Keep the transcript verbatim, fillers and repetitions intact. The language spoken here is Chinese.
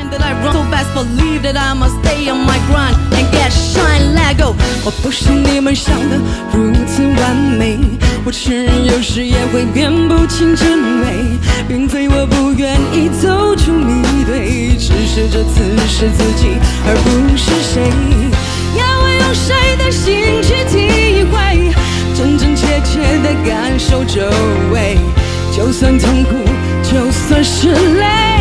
That I run so fast, believe that I must stay on my grind and get shine, let go。我不是你们想的如此完美，我承认有时也会辨不清真伪，并非我不愿意走出迷堆，只是这次是自己而不是谁。要我用谁的心去体会，真真切切的感受周围，就算痛苦，就算是累。